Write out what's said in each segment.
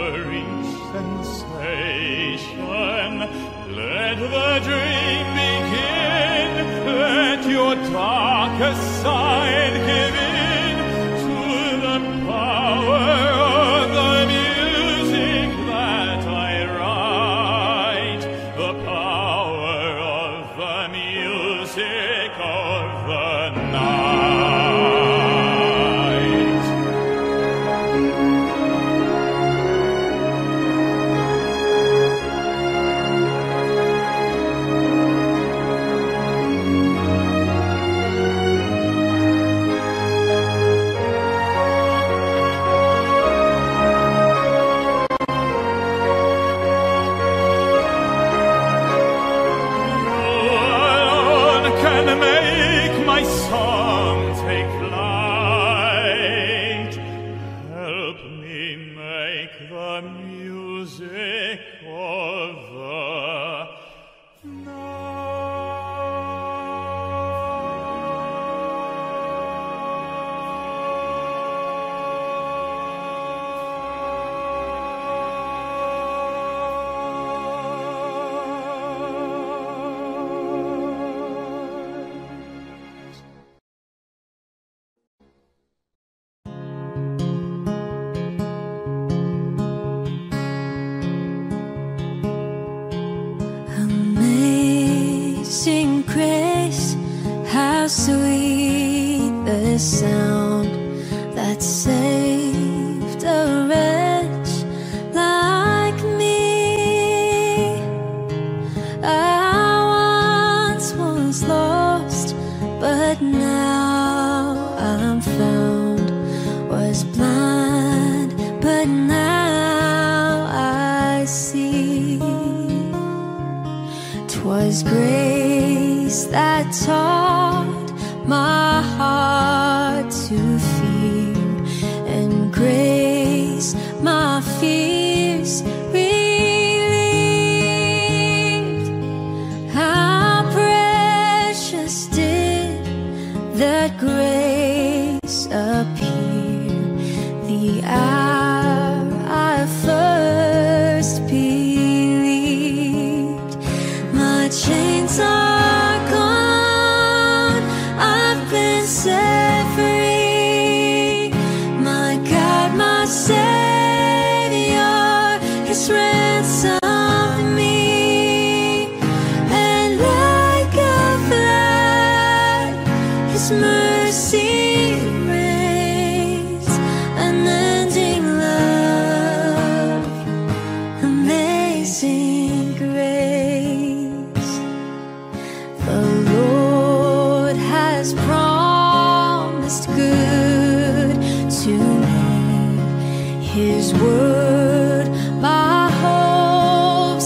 each sensation. Let the dream begin. Let your darkest side give in to the power of the music that I write. The power of the music of the night. Make my song take flight. Help me make the music of the Amazing grace, how sweet the sound that saved a wretch like me. I once was lost, but now I'm found. Was blind, but now I see. 'Twas grace that taught my heart to fear, and grace my fears relieved. How precious did that grace appear the hour I first believed. My chains are gone, I've been set free. My God, my Savior, has ransomed me. And like a flood, His mercy reigns, unending love, amazing grace. The Lord has promised good to me. His word my hope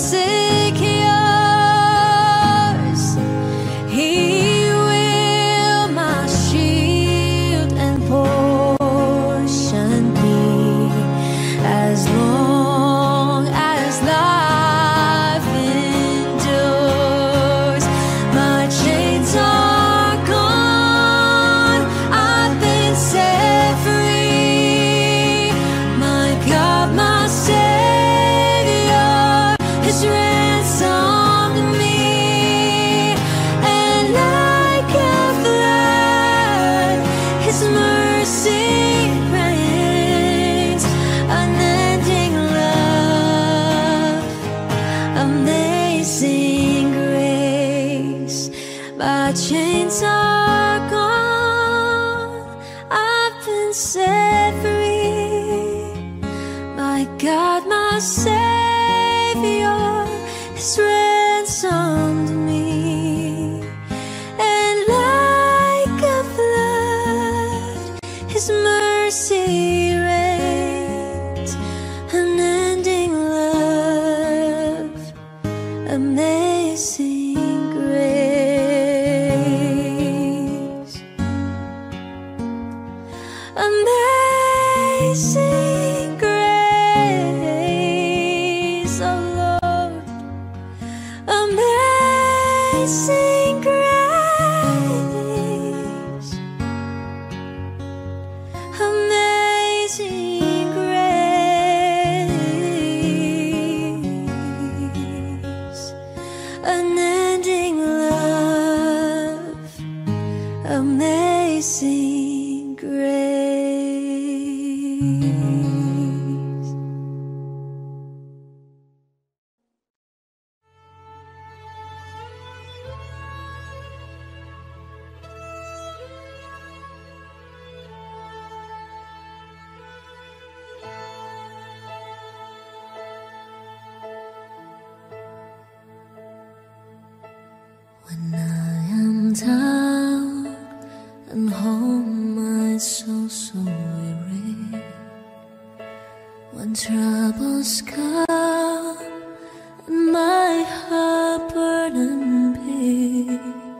secures. He will my shield and portion be, as long as life endures. My chains are gone, I've been set free. My God, my Savior, has ransomed me. And like a flood, His mercy reigns, unending love, amazing grace. My chains are gone, I've been set free. My God, my Savior, has ransomed me. And like a flood, His mercy reigns, unending love, amazing grace. Amazing grace, oh Lord, amazing When I am down and home, my soul so weary. When troubles come and my heart burden be,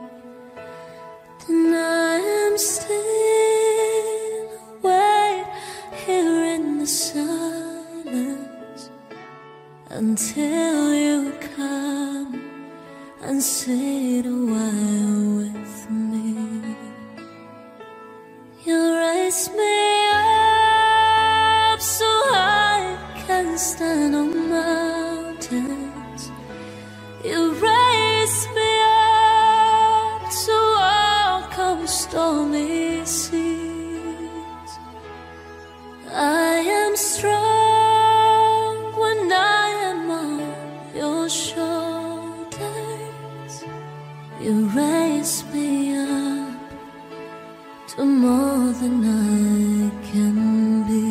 then I am still wait here in the silence until you come and sit a while with me. You raise me up so I can stand on mountains. You raise me up to walk on stormy seas. I am strong when I am on your shoulders. You raise me up to more than I can be.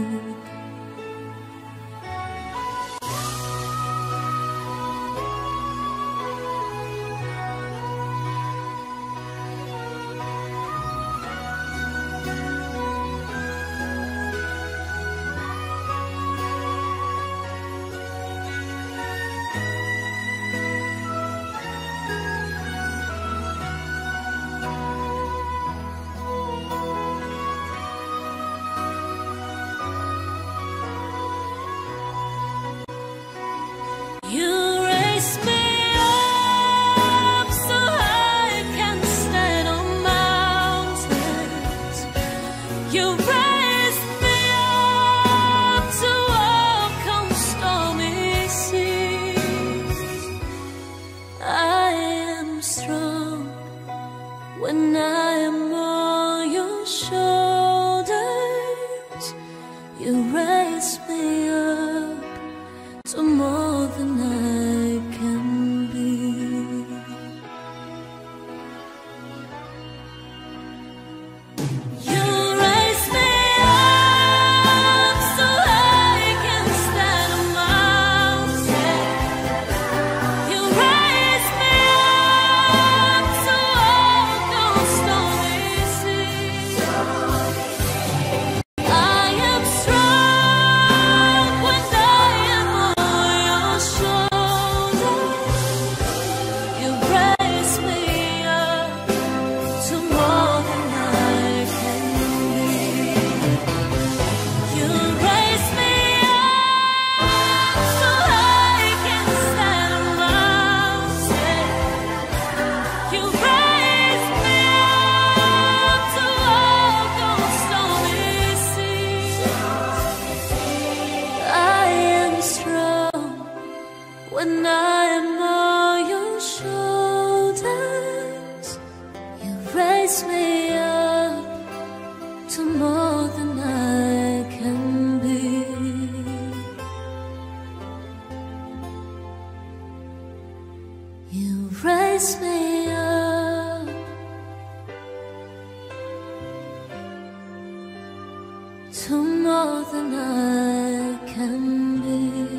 When I am on your shoulders, you raise me up to more than I can be. You raise me up so I can stand on mountains. You raise me up to walk on stormy seas. I am strong when I am on your shoulders. You raise me up to more than I can be. You raise me up so I can stand on mountains. You raise me up to walk on stormy seas. I am strong when I am on your shoulders. You raise me up to more than I can be. You raise me up to more than I can be.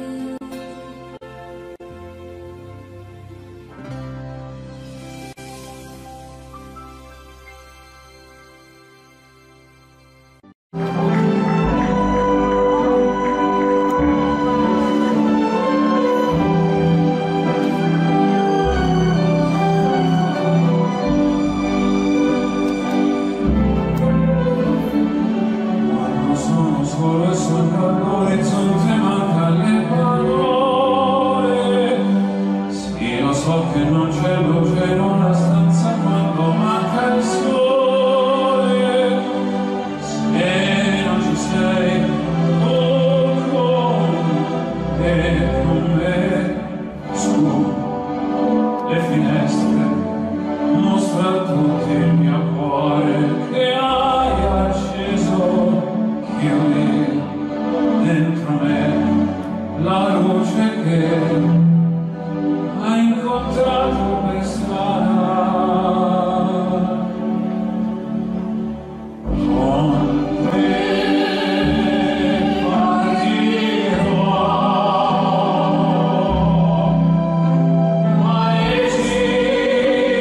Sono solo e sopra l'orizzonte manca le parole. Sì, lo so che non c'è luce in una stanza quando manca il sole. Se non ci sei, oh, con me, su le finestre, mostra a tutti il mio cuore che hai acceso. Chiudi dentro me la luce che hai incontrato per strada. Con te partirò, ma esiste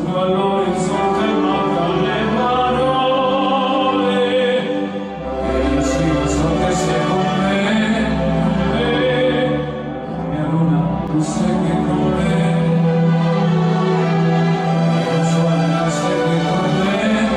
sopra l'orizzonte manca le parole e io sì lo so che sei con me, mia luna, tu sei qui con me, io so che sei qui con me,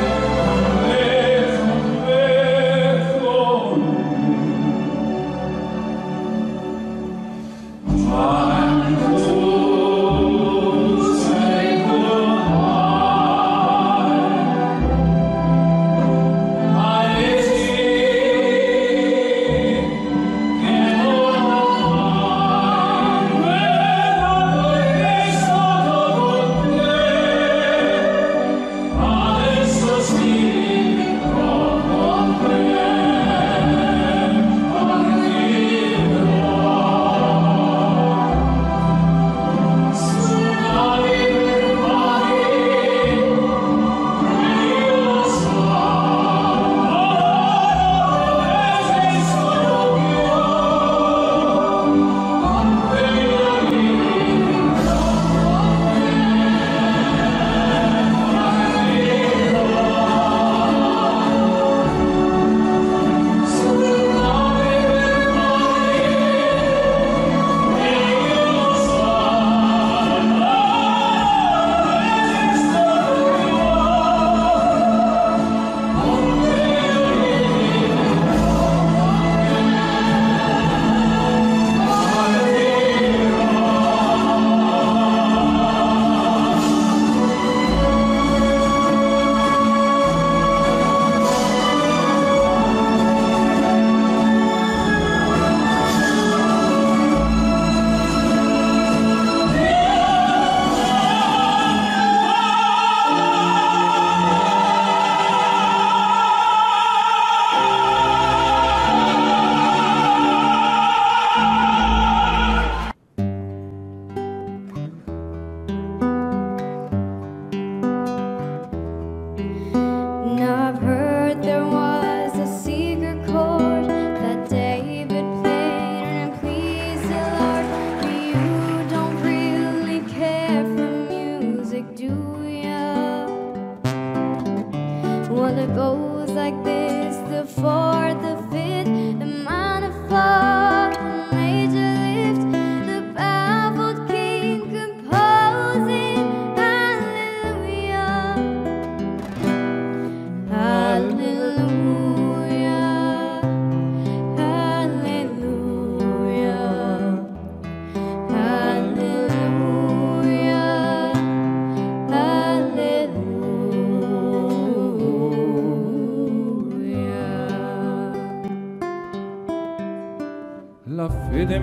La fede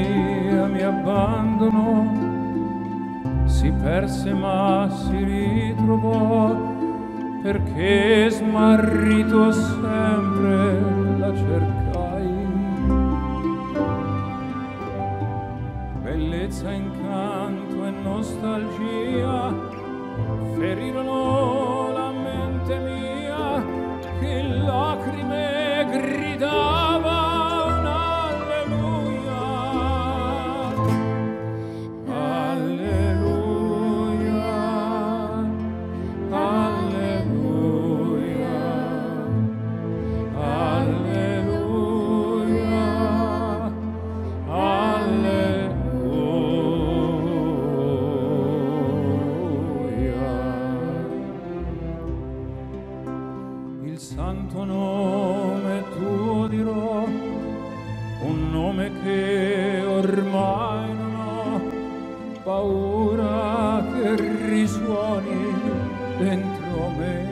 mia mi abbandonò, si perse ma si ritrovò, perché smarrito sempre la cercai. Bellezza, incanto e nostalgia ferirono la mente mia, che in lacrime gridava il santo nome tuo dirò, un nome che ormai non ho paura che risuoni dentro me.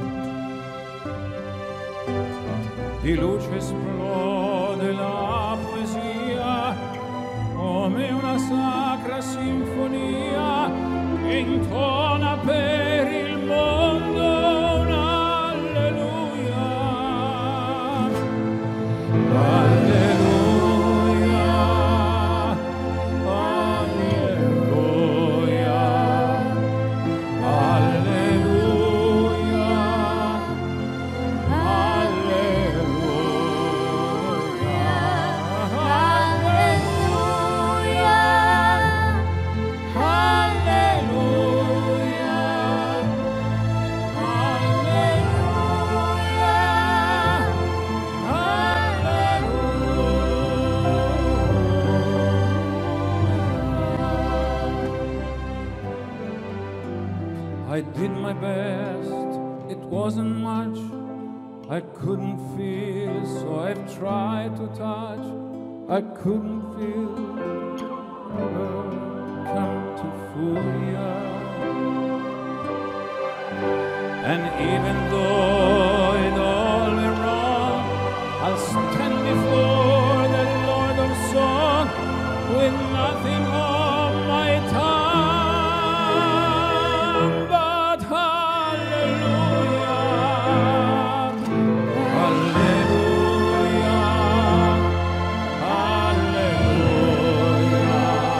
Di luce esplode la poesia come una sacra sinfonia che intona per il mondo. I did my best, it wasn't much. I couldn't feel, so I've tried to touch. I couldn't feel, never come to fool ya. And even though it all went wrong, I'll stand before the Lord of Song with nothing on my tongue but hallelujah, hallelujah, hallelujah,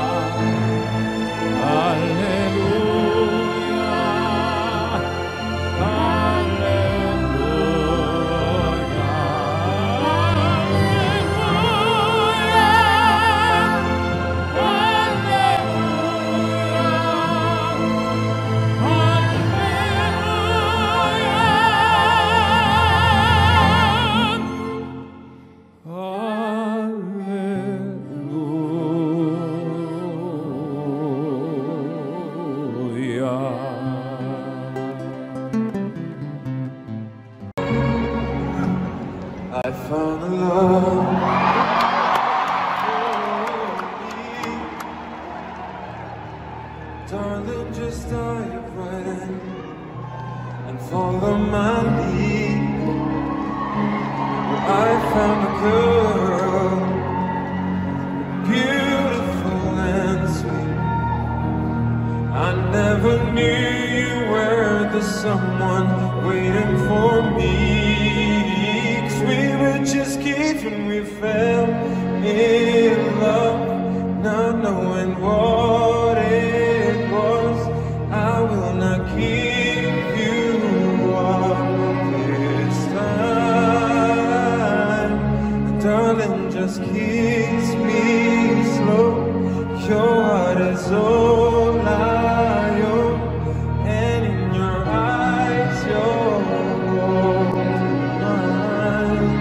I found a love. Darling, just dive right in and follow my lead. I found a girl, beautiful and sweet. I never knew you were the someone waiting for me. 'Cause we were just kids when we fell in love, not knowing what it was. I will not keep you up this time. Darling, just kiss me slow. Your heart is all I own, and in your eyes, you're holding mine.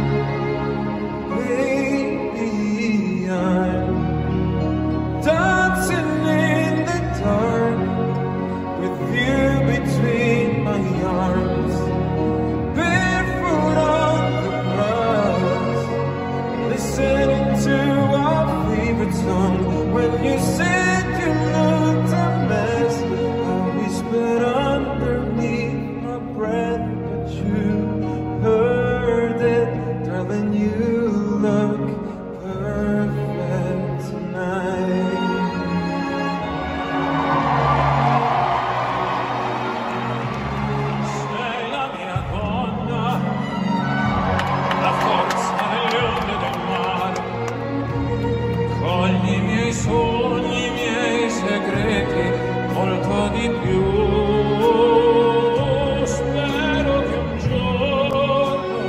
Baby, I'm dancing in the dark with you between my arms, barefoot on the grass, listening to our favorite song. When you said you looked a mess, I whispered underneath my breath, but you heard it. Darling, you look perfect tonight. Sei la mia donna, la forza delle onde del mare. Cogli i miei sogni, i miei segreti, molto di più. Spero che un giorno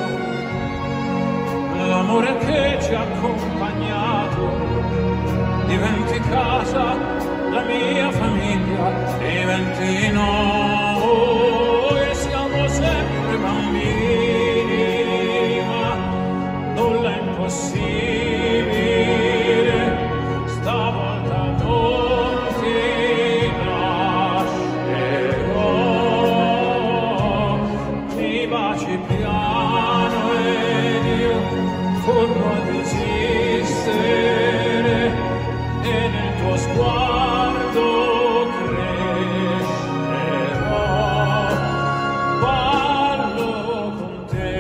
l'amore che ci ha accompagnato diventi casa, la mia famiglia, diventi noi. E siamo sempre bambini, ma nulla è impossibile. Stavolta non ti lascerò. Mi baci piano ed io torno ad esistere, e nel tuo sguardo crescerò. Ballo con te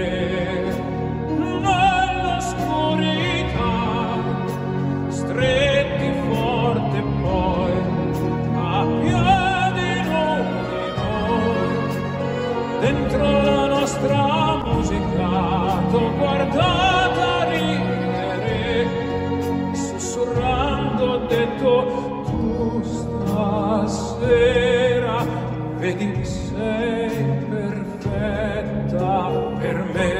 nell'oscurità, stretti forte poi a piedi nudi noi. Dentro la nostra musica t'ho guardata ridere, sussurrando ho detto: tu stasera vedi sei perfetta per me.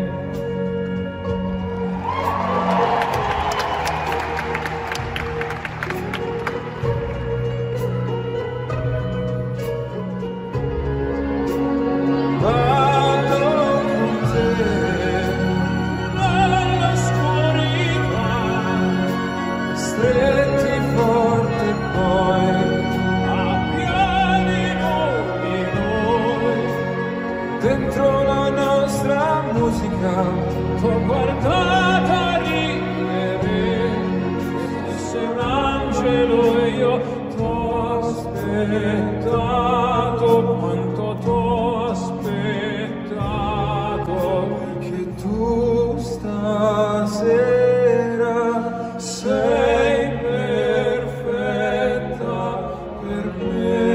Ballo con te nell'oscurità, stretti forte poi A piedi nudi noi. dentro la nostra musica, t'ho guardata ridere, sei un angelo e io t'ho aspettato, quanto t'ho aspettato, che tu stasera sei perfetta per me.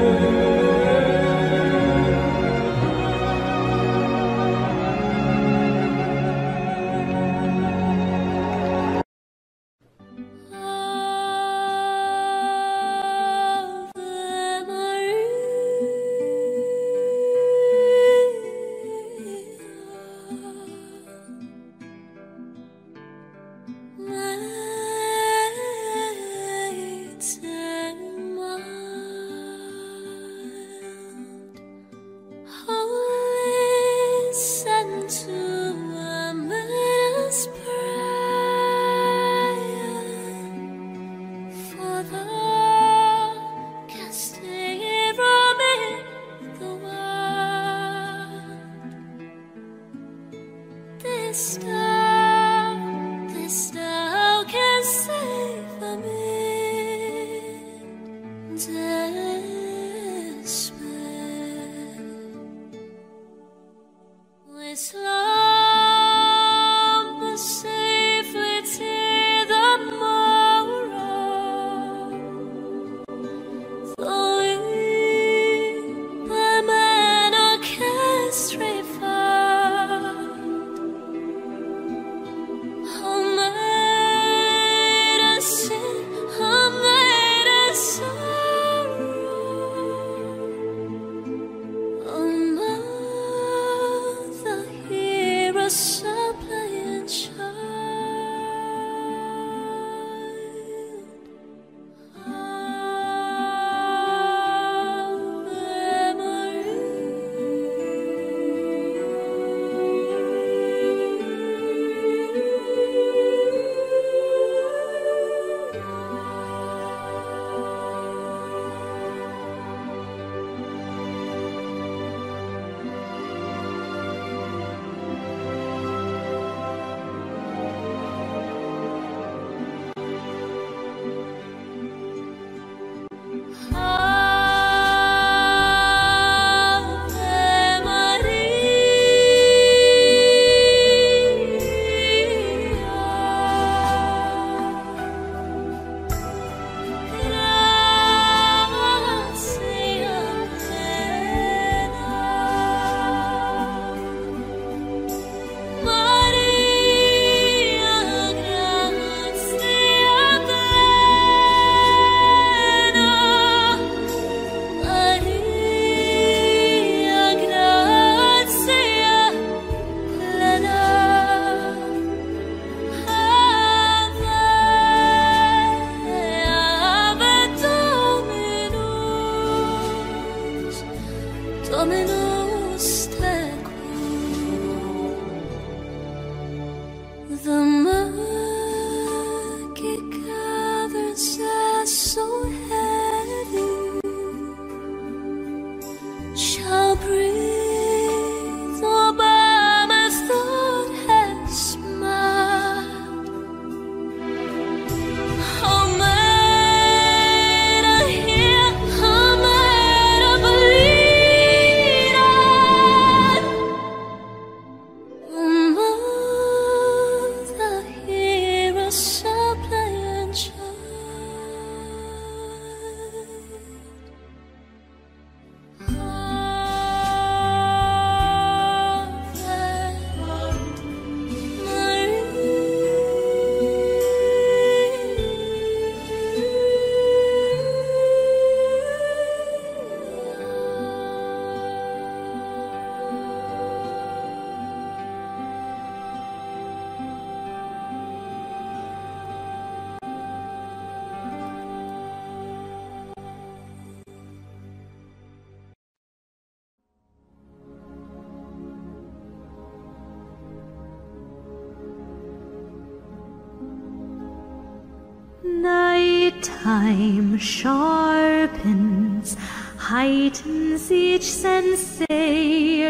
Nighttime sharpens, heightens each sensation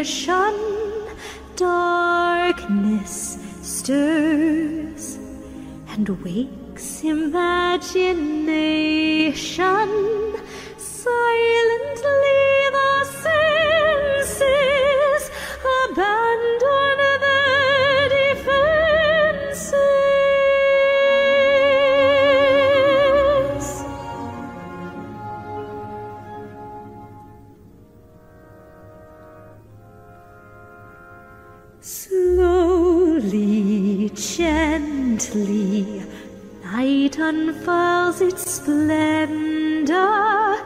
nation, darkness stirs and wakes imagination. Silently the senses abandon their defenses. Slowly, gently, night unfurls its splendor.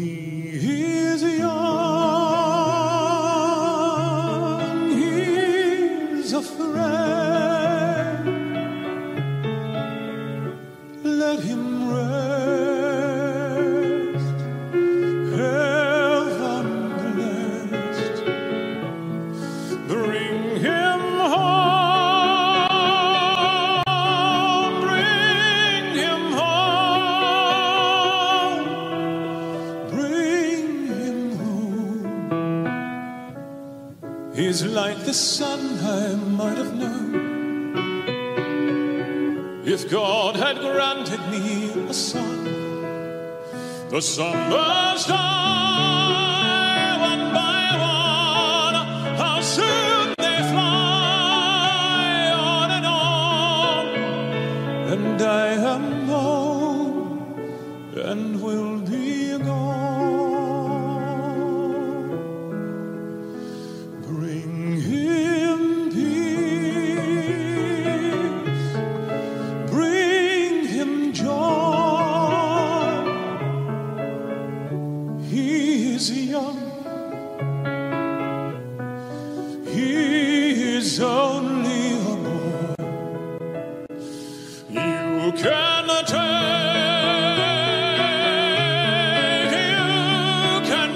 is young, he's a friend. Let him rest, heaven blessed. Bring him home, bring him home, bring him home. He's like the sun I might have known if God had granted me a son. The sunburns die one by one, how soon they fly on, and I am known and will be gone. Bring him peace, bring him joy. He is young, he is only a boy. You cannot take, you can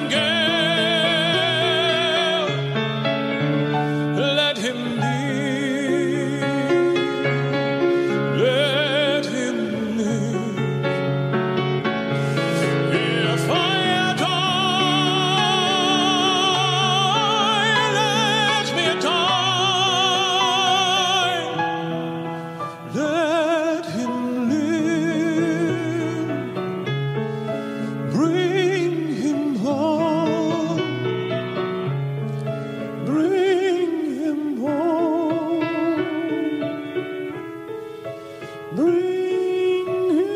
give. Let him live, let him live. If I die, let me die. Let him live. Bring him home. Bring him home. Bring him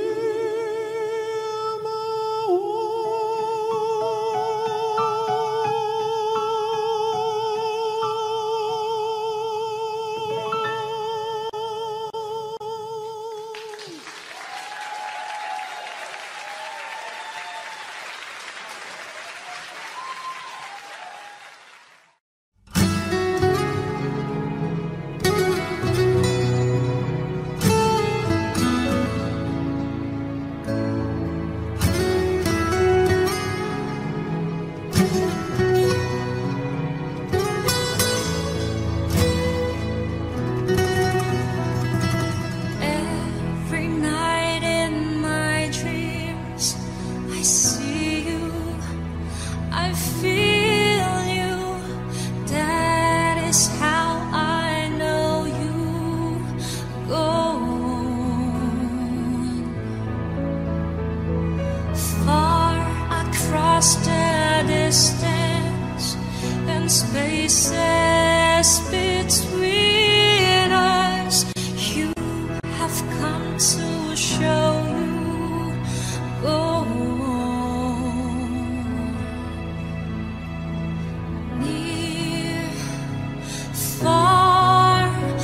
Every night in my dreams, I see you, I feel you. That is how I know you go on. Far across the distance and spaces between us, you have come to show you go on. Near, far,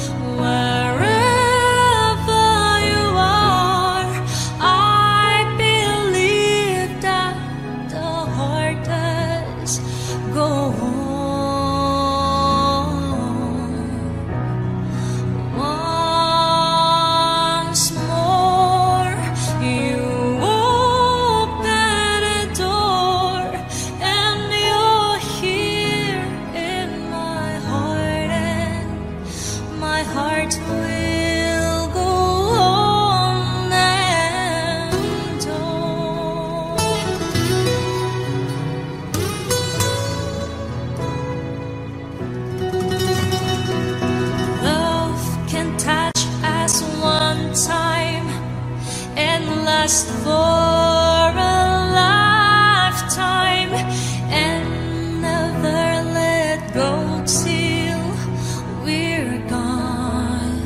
wherever you are, I believe that the heart does go on. Once more, you open a door, and you're here in my heart, and my heart will go on and on. Love can touch us one time and last for a lifetime, and never let go till we're gone.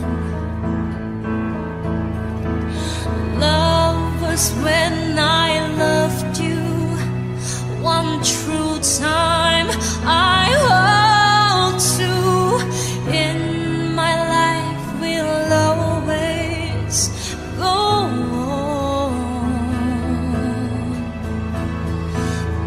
Love was when I loved you one true time. I hold to in my life will always go on.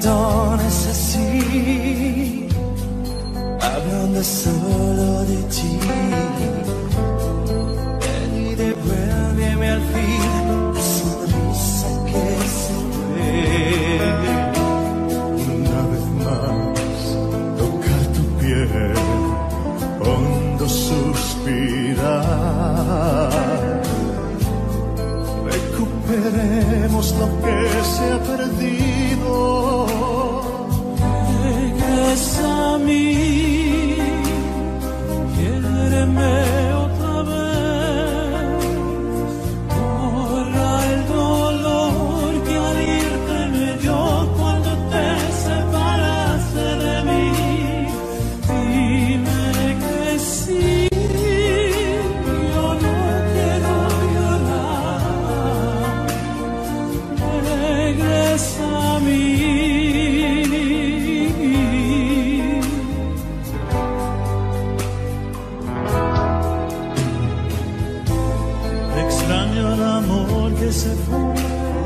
abandones así, hablando solo de ti. Ven y devuélveme al fin la sonrisa que se fue. Una vez más, tocar tu piel, hondo suspirar. Recuperemos lo que se ha perdido. Regresa a mí, quiéreme otra vez. Borra el dolor que al irte me dio cuando te separaste de mí. Dime que sí, yo no quiero llorar. Regresa a mí. Extraño el amor que se fue,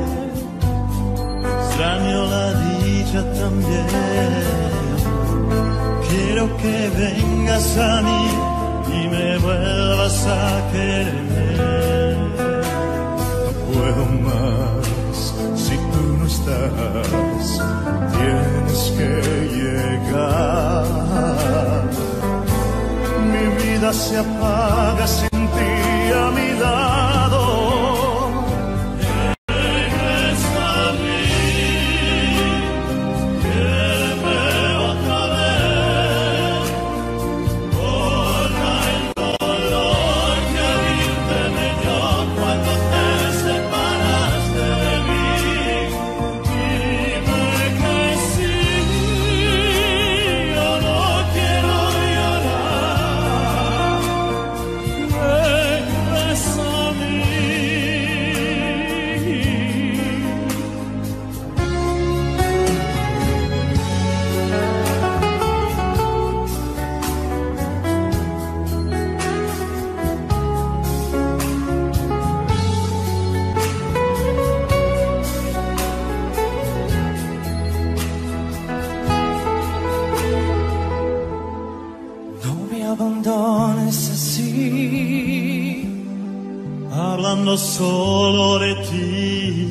extraño la dicha también. Quiero que vengas a mí y me vuelvas a querer. No puedo más si tú no estás, tienes que llegar. Mi vida se apaga sin ti a mi lado. Regresa a mí, quiéreme otra vez. Borra el dolor que al irte me dio cuando te separaste de mí. Dime que sí, yo no quiero llorar. Regresa a mí. No me abandones así, Hablando solo de ti,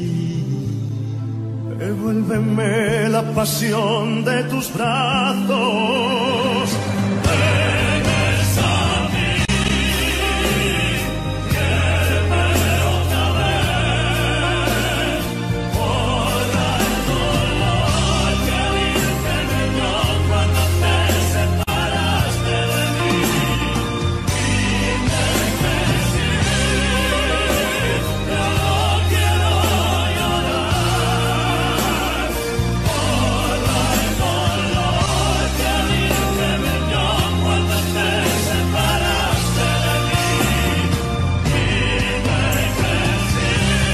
devuélveme la pasión de tus brazos. Regresa a mí, quiéreme otra vez. Borra el dolor que al irte me dio cuando te separaste de mí. Dime que sí, yo no quiero llorar. Borra el dolor que al irte me dio cuando te separaste de mí. Dime que sí.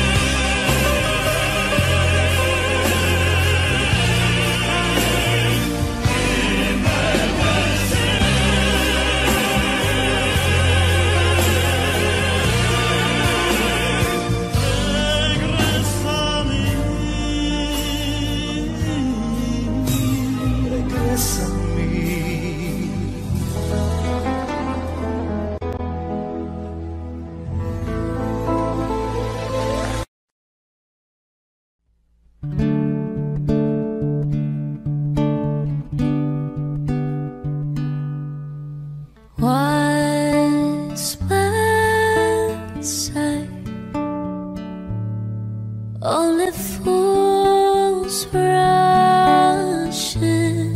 Regresa a mí. regresa a mí. Wise men say only fools rush in,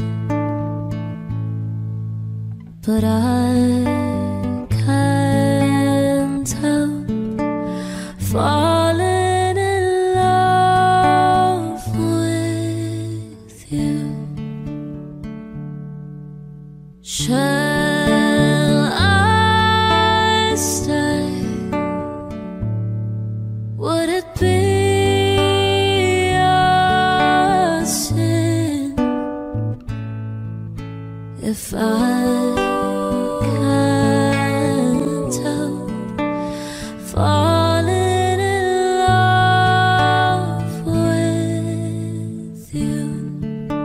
but I can't help falling in love with you. Shall I stay? Would it be a sin if I can't help falling in love with you?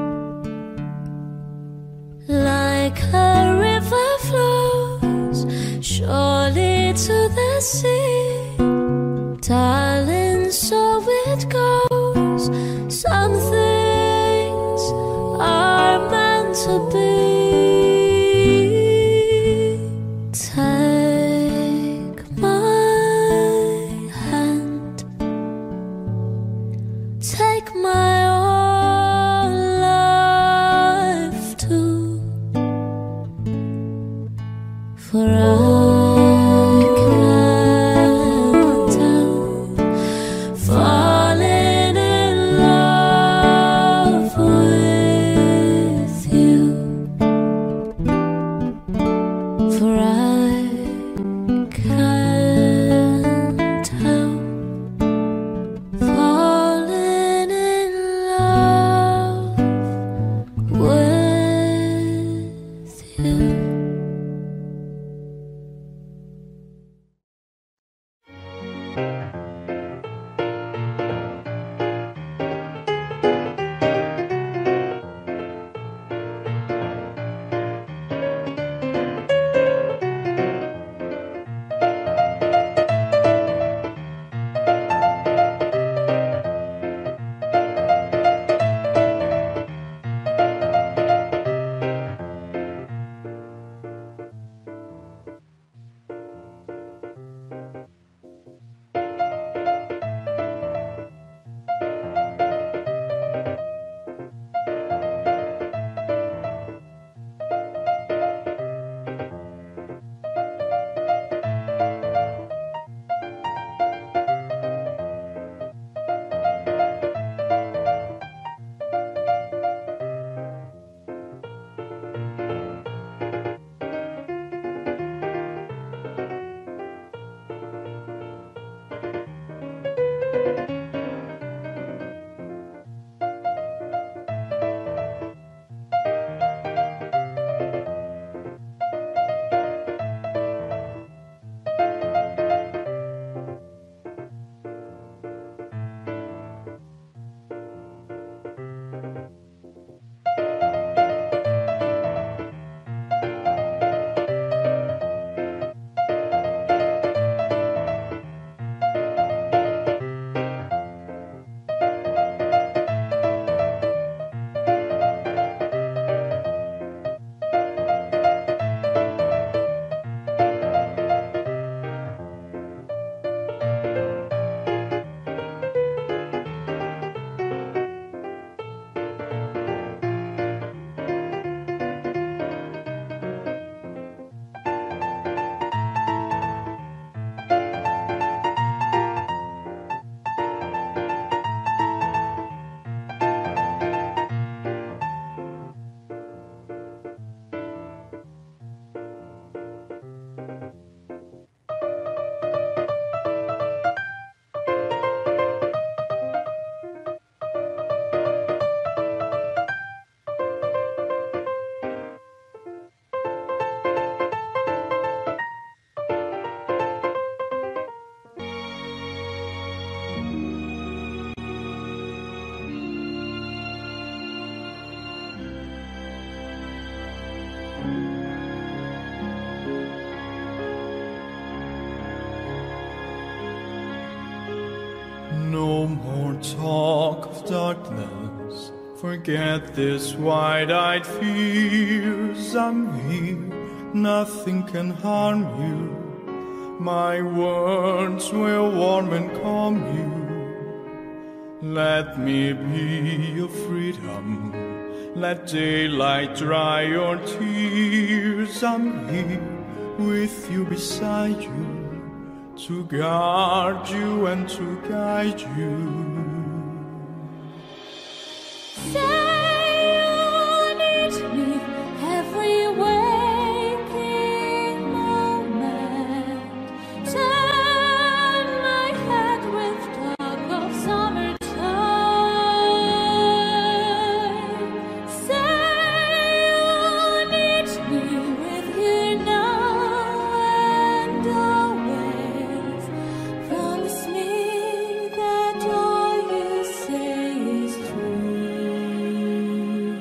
For I can't help falling in love with you. For I can't help falling in love with you. No more talk of darkness, forget this wide-eyed fears. I'm here, nothing can harm you. My words will warm and calm you. Let me be your freedom, let daylight dry your tears. I'm here with you, beside you, to guard you and to guide you. Say you need me every waking moment. Turn my head with talk of summertime. Say you need me with you now and always. Promise me that all you say is true.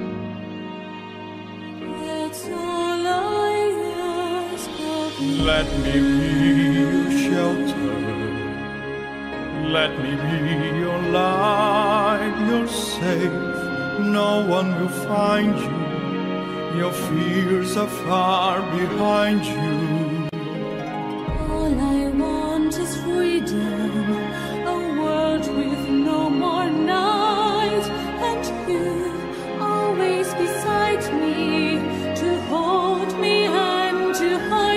That's all I ask of you. Let me be your shelter, let me be your light. You're safe, no one will find you. Your fears are far behind you. All I want is freedom, a world with no more night, and you always beside me to hold me and to hide.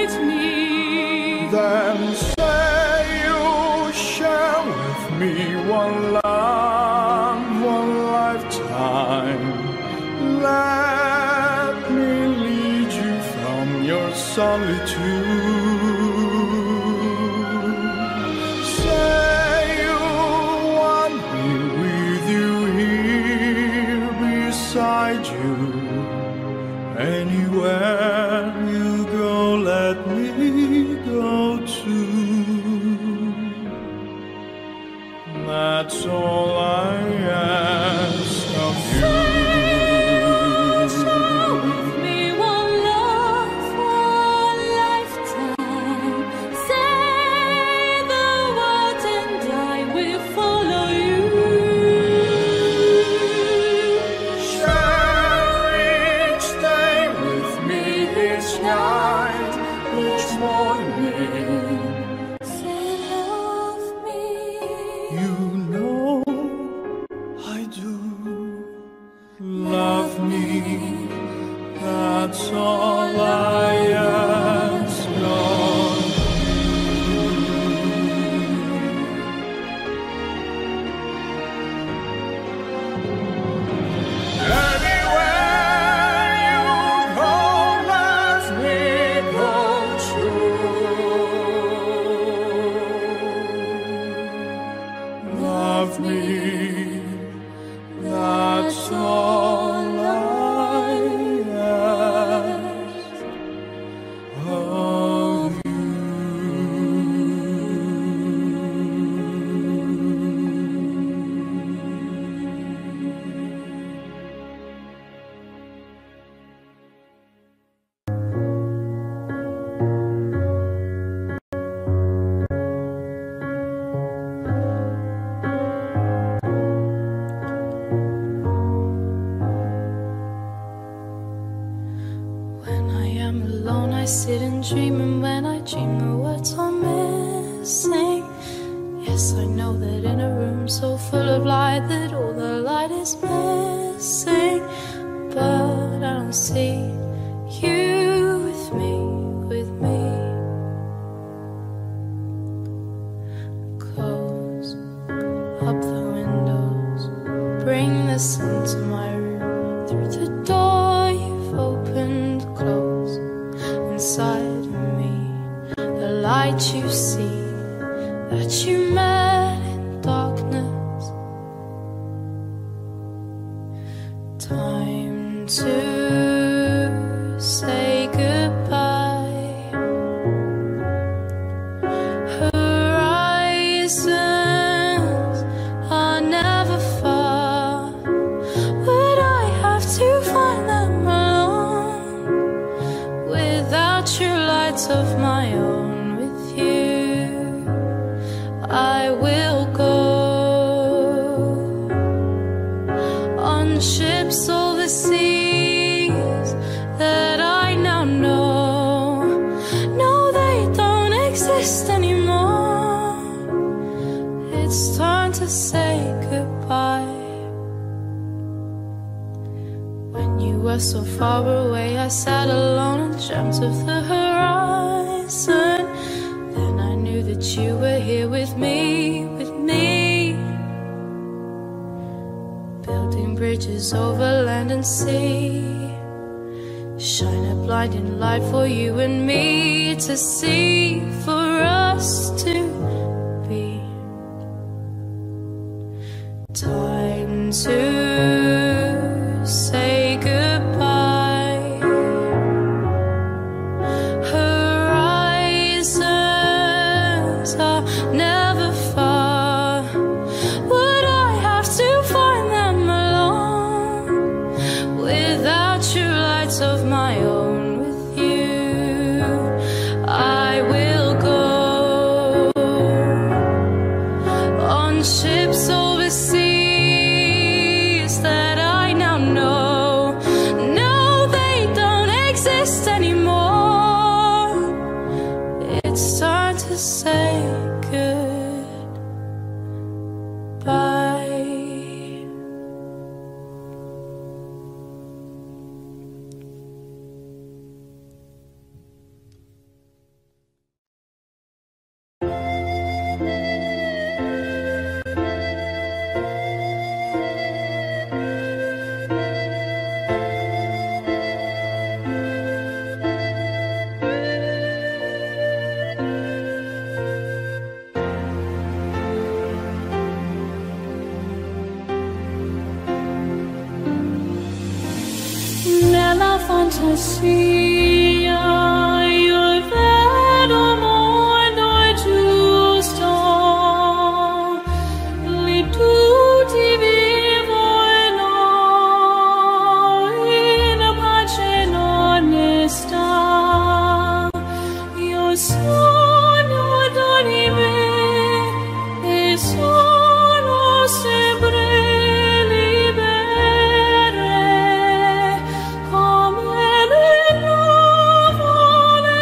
solitude. Say you want me with you here beside you. Anywhere you go, let me go too. That's all I ask of you. That's all I ask of you. Anywhere you go, let me go too. Love me, that's all I ask of you. Alone I sit and dream, and when I dream the words are missing. Yes, I know that in a room so full of light that all the light is missing. But I don't see you with me, with me. Close up the windows, bring the sun to my room. Through the door you've opened, close inside of me, the light you see that you met in darkness. Time to say goodbye. Horizons are never far. Would I have to find them alone without your lights of my own? With you I will go on ships over seas that I now know. No, they don't exist anymore. It's time to say goodbye. When you were so far away, I sat alone and dreamt of the horizon. Then I knew that you were here with me, with me. Building bridges over land and sea. Shine a blinding light for you and me to see, for us to be. Time to say goodbye. Horizons are never far. Would I have to find them alone without your lights of my own? With you I will go on ships over seas that I now know. No, they don't exist anymore. It's time to say goodbye. fantasia, io vedo mondo giusto, lì tutti vivono in pace e in onestà. Io sogno d'anime e sono sempre libere come le nuvole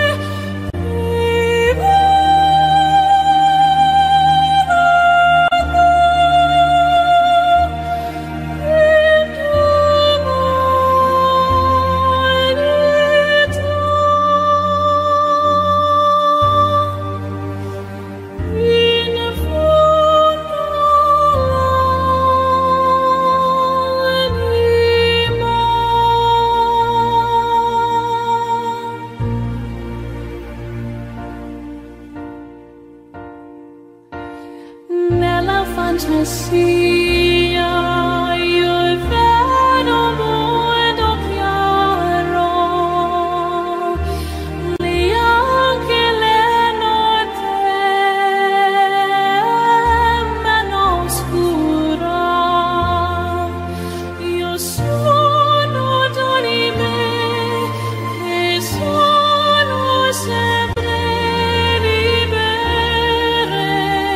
nella fantasia, io vedo mondo chiaro, lì anche le notte meno oscura. Io sono d'anime e sono sempre libere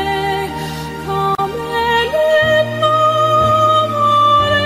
come le nuvole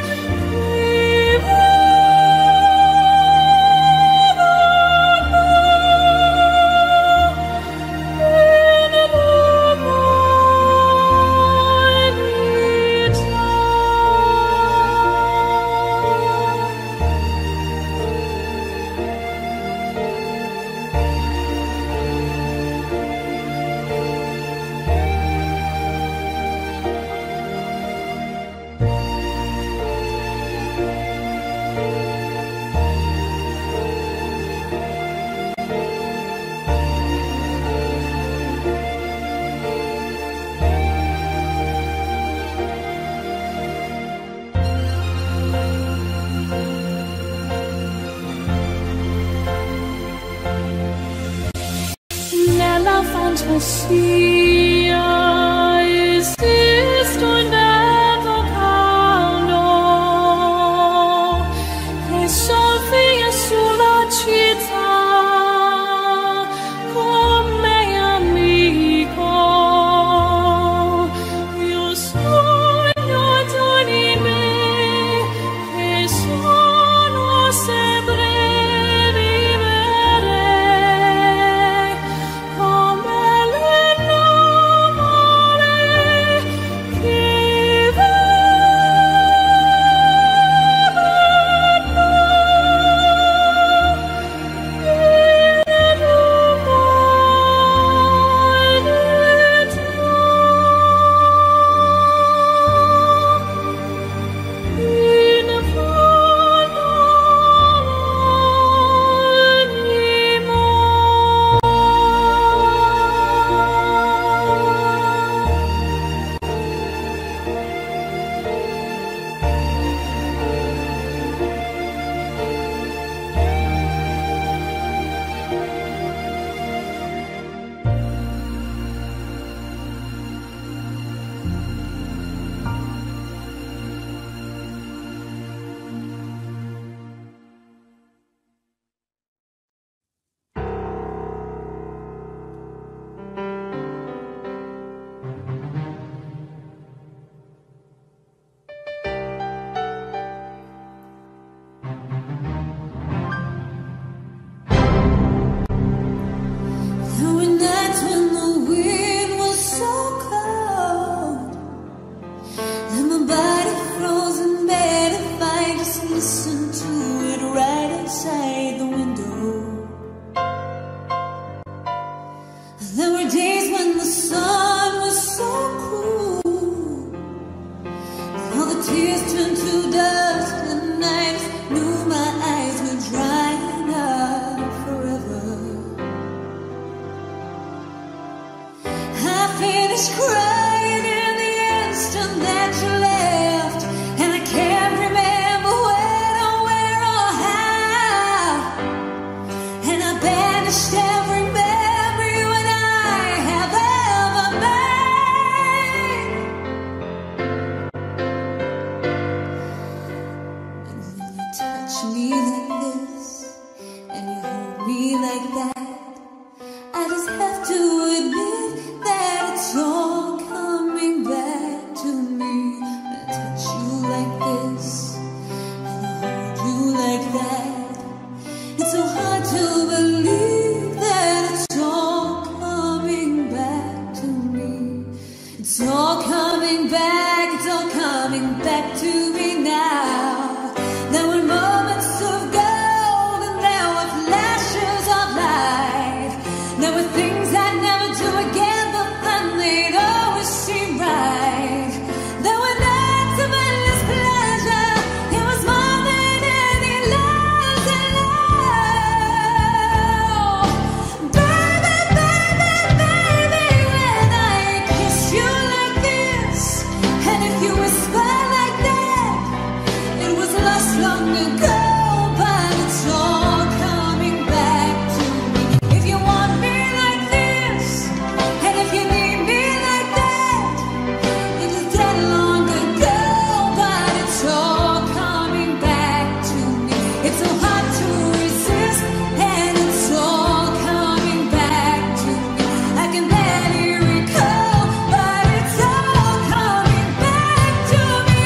nella fantasia esiste un vento caldo che soffia sulla città come amico. Io sogno d'anime che sono sempre libere come le nuvole che there were nights when the wind was so cold and my body frozen bed if I just listened to it right outside the window. There were days when the sun was so cruel, all the tears turned to dust and I just knew my eyes were drying up forever. I finished crying in the instant that you left, and I can't remember when or where or how. tarnished every memory when I have ever made. And when you touch me like this and you hold me like that, I just have to admit that it's all coming back to me. When I touch you like this and I hold you like that, it's so hard to believe that it's all coming back to me. It's all coming back, it's all coming back to me now. There were moments of gold and there were flashes of light. There were things I'd never do again, but then they'd always seem right. There were nights of endless pleasure. It was more than any loves in love. Baby, baby, baby, when I kiss you like this, and if you whisper like that, it was lost long ago, but it's all coming back to me. If you want me like this, and if you need me like that, it was dead long ago, but it's all coming back to me. It's so hard to resist, and it's all coming back to me. I can barely recall, but it's all coming back to me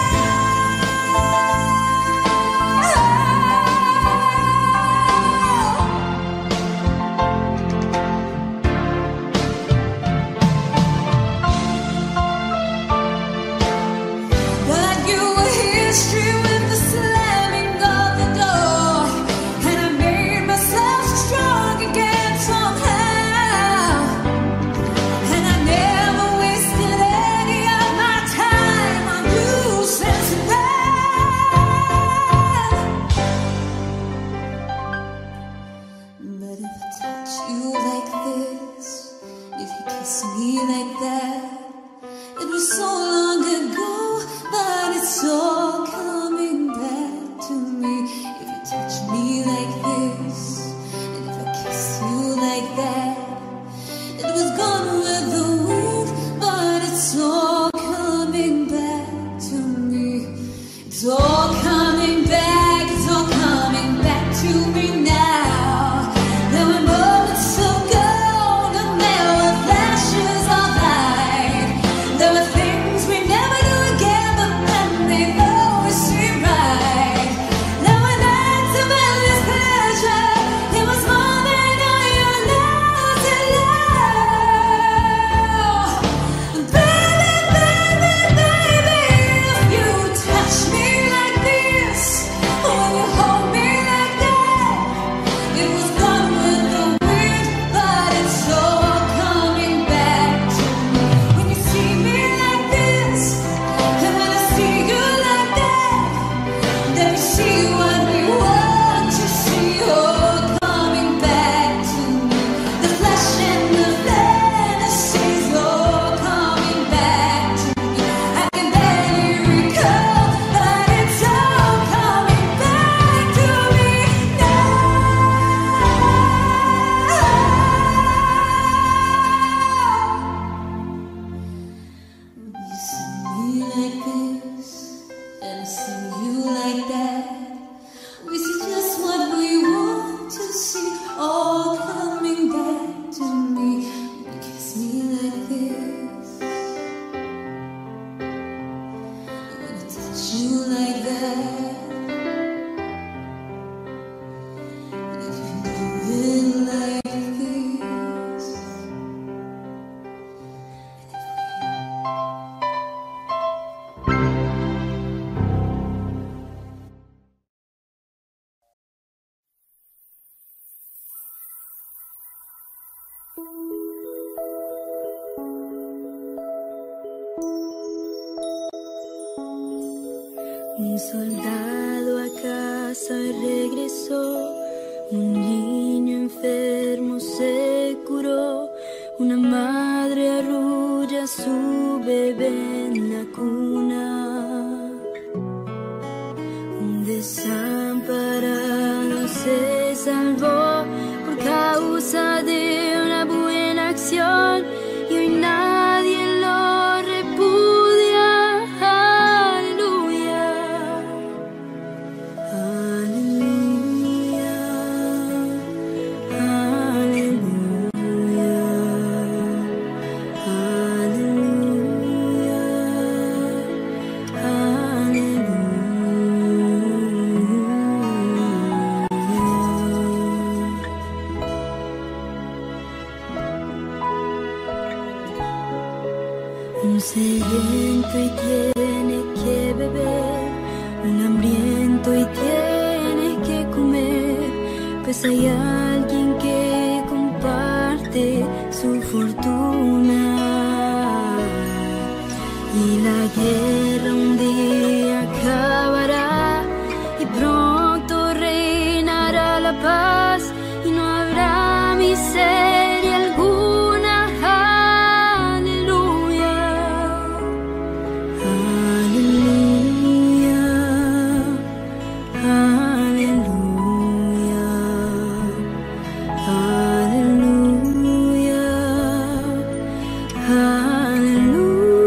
But you were history with the slamming of the door, and I made myself strong again somehow. And I never wasted any of my time on you since then. But if I touch you like this, if you kiss me like that, it was so long ago, but it's all coming back to me. If you touch me like this, and if I kiss you like that, it was gone with the wind, but it's all coming back to me. It's all coming back, it's all coming back to me now. There were moments of gold and there were flashes of light. There were things we never do again, but then they always seem right. There were nights of endless pleasure. It was more than all your loves in love. Baby, baby, baby, if you touch me like this, or you hold me like that, it was gone with the wind, but it's all coming back to me. When you see me like this, and when I see you like that, then you see what we want to see, all coming back to me. The flash and the fantasies, all coming back to me. I can barely recall, but it's all coming back to me now. You see me like this, and I see you like that. We see just what we want to see, all coming back to me. You kiss me like this, when I touch you like that, and if you do it like this. Un soldado a casa regresó, un niño enfermo se curó, una madre arrulla a su bebé en la cuna. Un desamparado se salvó por causa causa de una buena acción y hoy nadie lo repudia. Aleluya, aleluya, aleluya, aleluya, aleluya. Un sediento y tiene que beber, un hambriento y tiene que comer, pues hay alguien que comparte su fortuna. Y la guerra un día acabará y pronto reinará la paz y no habrá miseria alguna. Aleluya, aleluya, aleluya, aleluya, aleluya.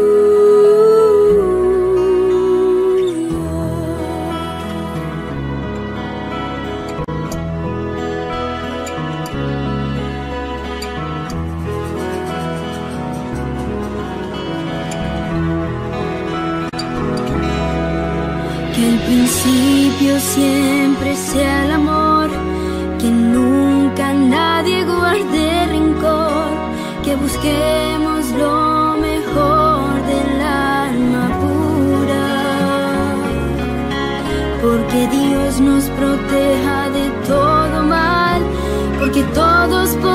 Que el principio siempre sea el amor, que nunca nadie guarde rencor, que busquemos lo mejor del alma pura, porque Dios nos proteja de todo mal, porque todos